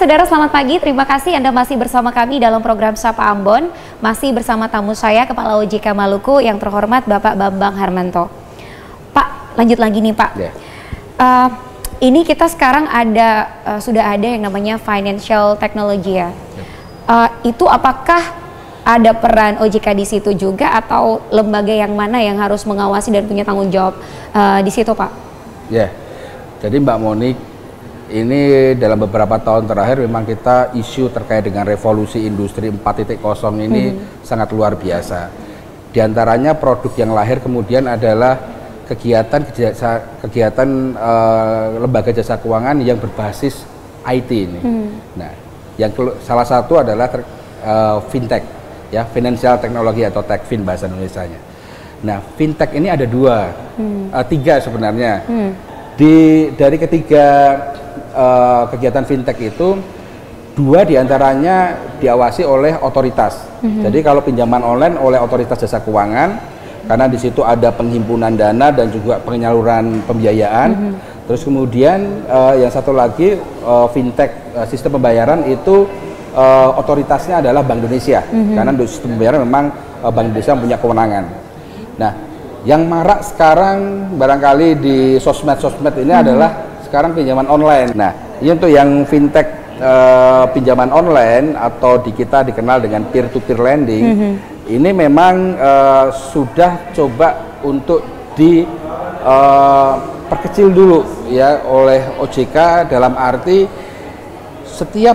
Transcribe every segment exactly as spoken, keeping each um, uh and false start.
saudara, selamat pagi. Terima kasih Anda masih bersama kami dalam program Sapa Ambon. Masih bersama tamu saya, Kepala O J K Maluku yang terhormat Bapak Bambang Harmanto. Pak, lanjut lagi nih Pak. Yeah. Uh, ini kita sekarang ada, uh, sudah ada yang namanya financial technology ya. Yeah. Uh, itu apakah ada peran O J K di situ juga atau lembaga yang mana yang harus mengawasi dan punya tanggung jawab uh, di situ Pak? Ya, yeah. Jadi Mbak Monik, ini dalam beberapa tahun terakhir memang kita isu terkait dengan revolusi industri empat titik nol ini hmm. sangat luar biasa. Di antaranya produk yang lahir kemudian adalah kegiatan jasa, kegiatan uh, lembaga jasa keuangan yang berbasis I T ini. Hmm. Nah, yang salah satu adalah ter, uh, fintech, ya, financial technology atau techfin bahasa Indonesianya. Nah, fintech ini ada dua, hmm. uh, tiga sebenarnya. Hmm. Di dari ketiga uh, kegiatan fintech itu, dua diantaranya diawasi oleh otoritas. Mm-hmm. Jadi kalau pinjaman online oleh otoritas jasa keuangan, karena di situ ada penghimpunan dana dan juga penyaluran pembiayaan. Mm-hmm. Terus kemudian uh, yang satu lagi uh, fintech uh, sistem pembayaran itu uh, otoritasnya adalah Bank Indonesia, mm-hmm. karena sistem pembayaran memang uh, Bank Indonesia punya kewenangan. Nah, yang marak sekarang barangkali di sosmed-sosmed ini hmm. adalah sekarang pinjaman online. Nah, ini untuk yang fintech uh, pinjaman online atau di kita dikenal dengan peer-to-peer lending, hmm. ini memang uh, sudah coba untuk diperkecil uh, dulu ya oleh O J K, dalam arti setiap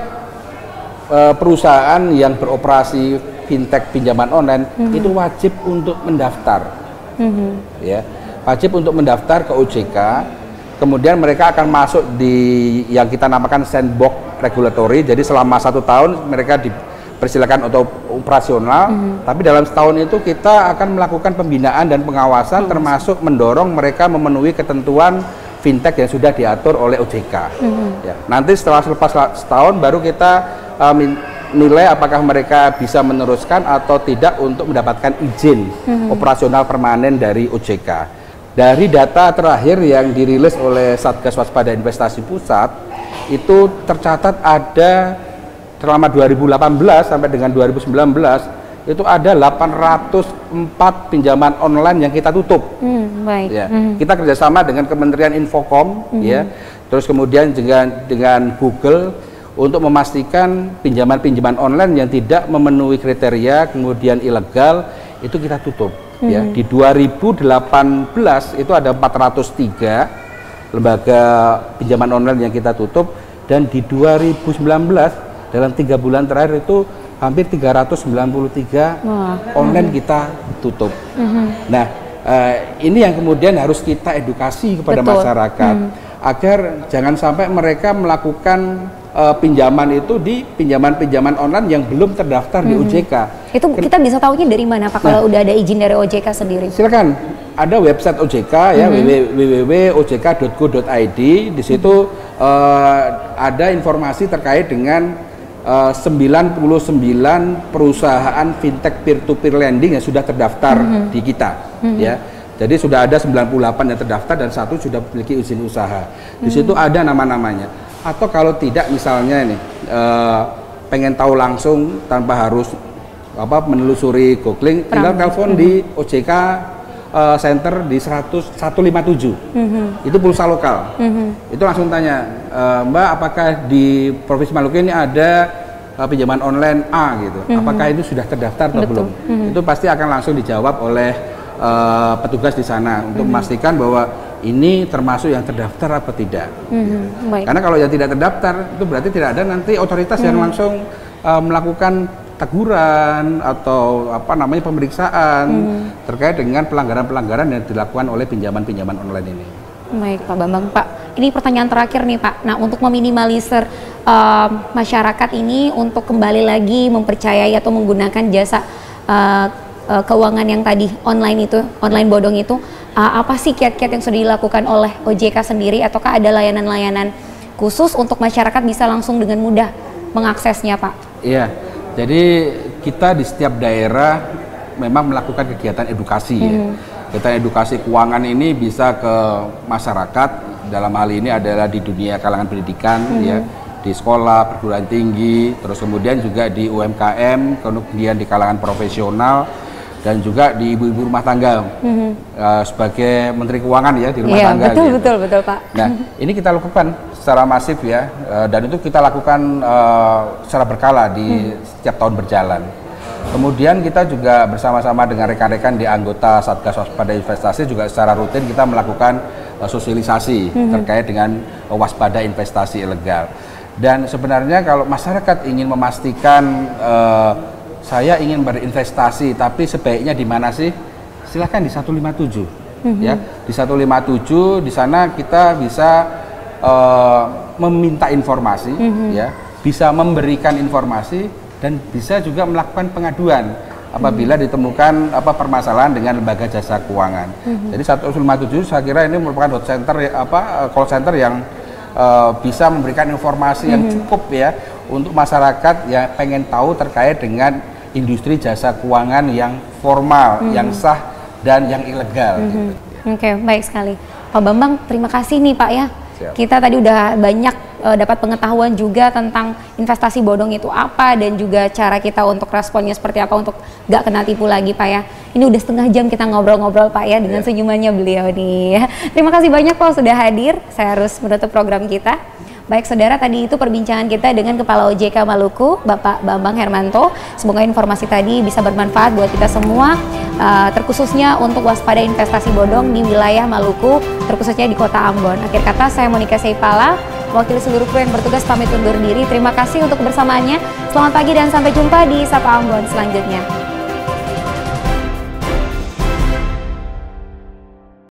uh, perusahaan yang beroperasi fintech pinjaman online hmm. itu wajib untuk mendaftar. Mm-hmm. Ya, wajib untuk mendaftar ke O J K, kemudian mereka akan masuk di yang kita namakan sandbox regulatory. Jadi selama satu tahun mereka dipersilakan untuk operasional, mm-hmm. tapi dalam setahun itu kita akan melakukan pembinaan dan pengawasan, mm-hmm. termasuk mendorong mereka memenuhi ketentuan fintech yang sudah diatur oleh O J K. Mm-hmm. Ya, nanti setelah selepas setahun baru kita um, nilai apakah mereka bisa meneruskan atau tidak untuk mendapatkan izin hmm. operasional permanen dari O J K. Dari data terakhir yang dirilis oleh Satgas Waspada Investasi Pusat, itu tercatat ada selama dua ribu delapan belas sampai dengan dua ribu sembilan belas itu ada delapan ratus empat pinjaman online yang kita tutup. Hmm, baik. Ya, hmm. Kita kerjasama dengan Kementerian Infokom, hmm. ya, terus kemudian dengan dengan Google untuk memastikan pinjaman-pinjaman online yang tidak memenuhi kriteria kemudian ilegal itu kita tutup. Mm-hmm. Ya, di dua ribu delapan belas itu ada empat ratus tiga lembaga pinjaman online yang kita tutup, dan di dua ribu sembilan belas dalam tiga bulan terakhir itu hampir tiga ratus sembilan puluh tiga Wah. online mm-hmm. kita tutup. Mm-hmm. Nah, uh, ini yang kemudian harus kita edukasi kepada Betul. masyarakat mm. agar jangan sampai mereka melakukan Uh, pinjaman itu di pinjaman-pinjaman online yang belum terdaftar mm-hmm. di O J K. Itu kita bisa tahunya dari mana Pak, kalau nah, udah ada izin dari O J K sendiri? Silakan, ada website O J K ya, mm-hmm. w w w titik o j k titik go titik i d. Di situ mm-hmm. uh, ada informasi terkait dengan uh, sembilan puluh sembilan perusahaan fintech peer-to-peer lending yang sudah terdaftar mm-hmm. di kita, mm-hmm. ya. Jadi sudah ada sembilan puluh delapan yang terdaftar dan satu sudah memiliki izin usaha. Di situ mm-hmm. ada nama-namanya. Atau kalau tidak misalnya ini uh, pengen tahu langsung tanpa harus apa menelusuri googling, tinggal telepon mm-hmm. di O J K uh, center di seratus satu lima tujuh. Mm-hmm. Itu pulsa lokal. Mm-hmm. Itu langsung tanya, e, Mbak, apakah di Provinsi Maluku ini ada uh, pinjaman online A gitu. Mm-hmm. Apakah itu sudah terdaftar atau Betul. belum? Mm-hmm. Itu pasti akan langsung dijawab oleh uh, petugas di sana untuk mm-hmm. memastikan bahwa ini termasuk yang terdaftar apa tidak. Mm-hmm. Baik. Karena kalau yang tidak terdaftar itu berarti tidak ada nanti otoritas mm-hmm. yang langsung uh, melakukan teguran atau apa namanya pemeriksaan mm-hmm. terkait dengan pelanggaran-pelanggaran yang dilakukan oleh pinjaman-pinjaman online ini. Baik Pak Bambang. Pak, ini pertanyaan terakhir nih Pak. Nah, untuk meminimalisir uh, masyarakat ini untuk kembali lagi mempercayai atau menggunakan jasa uh, uh, keuangan yang tadi online itu, online bodong itu, Uh, apa sih kiat-kiat yang sudah dilakukan oleh O J K sendiri, ataukah ada layanan-layanan khusus untuk masyarakat bisa langsung dengan mudah mengaksesnya Pak? Iya, jadi kita di setiap daerah memang melakukan kegiatan edukasi mm-hmm. ya. Kegiatan edukasi keuangan ini bisa ke masyarakat, dalam hal ini adalah di dunia kalangan pendidikan mm-hmm. ya, di sekolah, perguruan tinggi, terus kemudian juga di U M K M, kemudian di kalangan profesional, dan juga di ibu-ibu rumah tangga mm-hmm. uh, sebagai Menteri Keuangan ya di rumah iya, tangga. Betul, gitu. betul, betul Pak. Nah ini kita lakukan secara masif ya, uh, dan itu kita lakukan uh, secara berkala di mm. setiap tahun berjalan. Kemudian kita juga bersama-sama dengan rekan-rekan di anggota Satgas Waspada Investasi juga secara rutin kita melakukan uh, sosialisasi mm-hmm. terkait dengan uh, waspada investasi ilegal. Dan sebenarnya kalau masyarakat ingin memastikan uh, saya ingin berinvestasi, tapi sebaiknya di mana sih? Silahkan di satu lima tujuh, mm-hmm. ya di satu lima tujuh di sana kita bisa uh, meminta informasi, mm-hmm. ya bisa memberikan informasi dan bisa juga melakukan pengaduan apabila mm-hmm. ditemukan apa permasalahan dengan lembaga jasa keuangan. Mm-hmm. Jadi satu lima tujuh saya kira ini merupakan hot center apa call center yang Uh, bisa memberikan informasi yang mm-hmm. cukup ya untuk masyarakat yang pengen tahu terkait dengan industri jasa keuangan yang formal, mm-hmm. yang sah dan yang ilegal. Mm-hmm. Gitu. Oke, okay, baik sekali, Pak Bambang. Terima kasih nih Pak ya. Siap. Kita tadi udah banyak uh, dapat pengetahuan juga tentang investasi bodong itu apa dan juga cara kita untuk responnya seperti apa untuk gak kena tipu lagi Pak ya. Ini udah setengah jam kita ngobrol-ngobrol Pak ya dengan yeah. senyumannya beliau nih. Terima kasih banyak Pak sudah hadir. Saya harus menutup program kita. Baik saudara, tadi itu perbincangan kita dengan Kepala O J K Maluku, Bapak Bambang Hermanto. Semoga informasi tadi bisa bermanfaat buat kita semua, uh, terkhususnya untuk waspada investasi bodong di wilayah Maluku, terkhususnya di Kota Ambon. Akhir kata, saya Monika Seipala, mewakili seluruh kru yang bertugas pamit undur diri. Terima kasih untuk kebersamaannya. Selamat pagi dan sampai jumpa di Sapa Ambon selanjutnya.